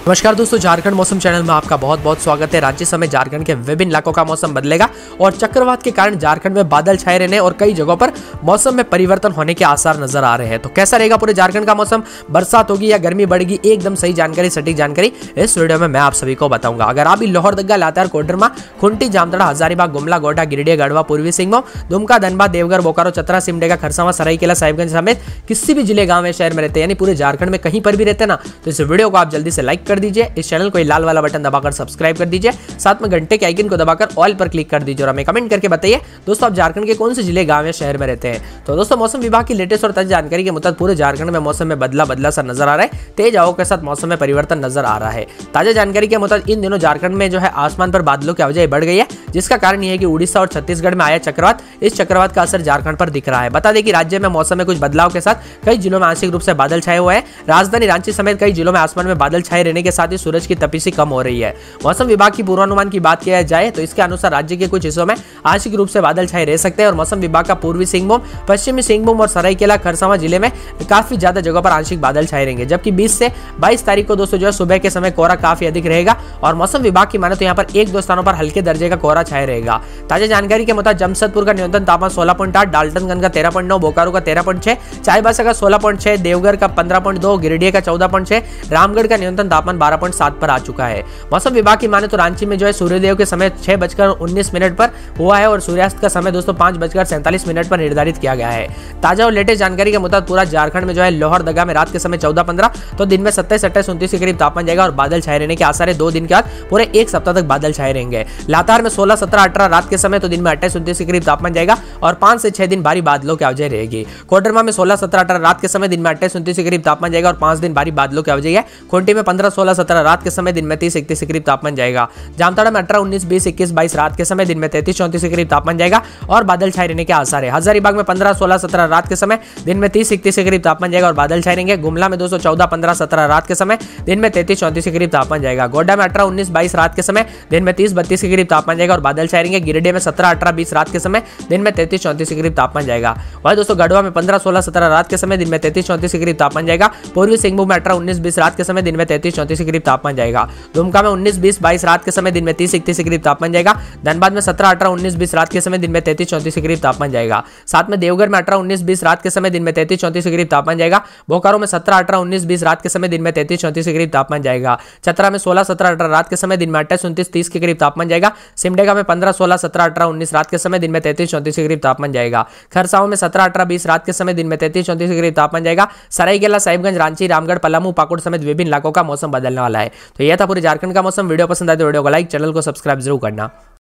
नमस्कार दोस्तों, झारखंड मौसम चैनल में आपका बहुत बहुत स्वागत है। राज्य समेत झारखंड के विभिन्न इलाकों का मौसम बदलेगा और चक्रवात के कारण झारखंड में बादल छाए रहने और कई जगहों पर मौसम में परिवर्तन होने के आसार नजर आ रहे हैं। तो कैसा रहेगा पूरे झारखंड का मौसम, बरसात होगी या गर्मी बढ़ेगी, एकदम सही जानकारी, सटीक जानकारी इस वीडियो में मैं आप सभी को बताऊंगा। अगर आप भी लोहरदगा, लातेहार, कोडरमा, खुंटी, जामताड़ा, हजारीबाग, गुमला, गोड्डा, गिरिडीह, गढ़वा, पूर्वी सिंहभूम, दुमका, धनबाद, देवघर, बोकारो, चतरा, सिमडेगा, खरसावां, सरायकेला, साहिबगंज समेत किसी भी जिले, गांव या शहर में रहते हैं, यानी पूरे झारखंड में कहीं पर भी रहते हैं ना, तो इस वीडियो को आप जल्दी से लाइक कर दीजिए, इस चैनल को लाल वाला बटन दबाकर सब्सक्राइब कर दीजिए, साथ में घंटे के आइकन को दबाकर ऑल पर क्लिक कर दीजिए और हमें कमेंट करके बताइए दोस्तों आप झारखंड के कौन से जिले, गांव या शहर में रहते हैं। तो दोस्तों मौसम विभाग की लेटेस्ट और ताजा जानकारी के मुताबिक पूरे झारखंड में मौसम में बदला सा नजर आ रहा है, तेज हवाओं के साथ मौसम में परिवर्तन नजर आ रहा है। ताजा जानकारी के मुताबिक इन दिनों झारखंड में जो है आसमान पर बादलों की आवाजाही बढ़ गई है, जिसका कारण यह है कि उड़ीसा और छत्तीसगढ़ में आया चक्रवात, इस चक्रवात का असर झारखंड पर दिख रहा है। बता दें कि राज्य में मौसम में कुछ बदलाव के साथ कई जिलों में आंशिक रूप से बादल छाए हुए हैं। राजधानी रांची समेत कई जिलों में आसमान में बादल छाए रहने के साथ ही सूरज की तपिशी कम हो रही है। मौसम विभाग की पूर्वानुमान की बात किया जाए तो इसके अनुसार राज्य के कुछ हिस्सों में आंशिक रूप से बादल छाए रह सकते हैं और मौसम विभाग का पूर्वी सिंहभूम, पश्चिमी सिंहभूम और सरायकेला, खरसावां जिले में काफी ज्यादा जगहों पर आंशिक बादल छाए रहेंगे। जबकि 20 से 22 तारीख को दोस्तों जो है सुबह के समय कोहरा काफी अधिक रहेगा और मौसम विभाग की माने तो यहाँ पर 1-2 स्थानों पर हल्के दर्जे का कोहरा छाए रहेगा। ताजा जानकारी के मुताबिक जमशेदपुर का न्यूनतम तापमान 16.8, डाल्टनगंज का 13.9, बोकारो का 13.6, चाईबासा का 16.6, देवघर का 15.2, गिरिडीह का 14.6, रामगढ़ का न्यूनतम तापमान 12.7 पर आ चुका है। मौसम विभाग की माने तो रांची में जो है सूर्योदय के समय 6:19 पर हुआ है और सूर्यास्त का समय दोस्तों 5:47 पर निर्धारित किया गया है। ताजा और लेटेस्ट जानकारी के मुताबिक पूरा झारखंड में जो है लोहरदगा में रात के समय 14-15 तो दिन में 27-28-29 के करीब तापमान जाएगा और बादल छाए रहने के आसार है। 2 दिन के बाद पूरे एक सप्ताह तक बादल छाए रहेंगे। लातेहार में 16-17-18 रात के समय तो दिन में 28-29 के करीब तापमान जाएगा और 5 से 6 दिन भारी बादलों की आवाजाही रहेगी। कोडरमा में 16-17-18 रात के समय दिन में 28-29 के करीब तापमान जाएगा और 5 दिन भारी बादलों की आवाजाही है। खुंटी में 15-16-17 रात के समय दिन में 30-31 के करीब तापमान जाएगा। जामताड़ा में 18-19-20-21-22 रात के समय दिन में 33-34 के करीब तापमान जाएगा और बादल छाए रहने के आसार है। हजारीबाग में 15-16-17 रात के समय दिन में 30-31 के करीब तापमान जाएगा और बादल छाए रहेंगे। गुमला में 214-15-17 रात के समय दिन में 33-34 के करीब तापमान जाएगा। गोड्डा में 18-19-22 रात के समय दिन में 30-32 के करीब तापमान जाएगा और बादल छाए रहेंगे। गिरिडीह में 17-18-20 रात के समय दिन में 33-34 के करीब तापमान जाएगा। वहीं दोस्तों गढ़वा में 15-16-17 रात के समय दिन में 33-34 के करीब तापमान जाएगा। पूर्वी सिंहभूम में 18-19-20 रात के समय दिन में 33-34 के करीब तापमान जाएगा। दुमका में 19-20-22 रात के समय दिन में 30-31 के करीब तापमान जाएगा। धनबाद में 17-18-19-20 रात के समय दिन में 33-34 के करीब तापमान जाएगा। साथ में देवघर में 18-19-20 रात के समय दिन में 33-34 के करीब तापमान जाएगा। बोकारो में 17-18-19-20 रात के समय दिन में 33-34 के करीब तापमान जाएगा। चतरा में 16-17-18 रात के समय दिन में 28-29-30 के करीब तापमान जाएगा। सिमडेगा में 15-16-17-18-19 रात के समय दिन में 33-34 के करीब तापमान जाएगा। खरसावां में 17-18-20 रात के समय दिन में 33-34 के करीब तापमान जाएगा। सरायकेला, साहिबगंज, रांची, रामगढ़, पलामू, पाकुड़ समेत विभिन्न इलाकों का मौसम बदलने वाला है। तो यह था पूरे झारखंड का मौसम। वीडियो पसंद आए तो वीडियो को लाइक, चैनल को सब्सक्राइब जरूर करना।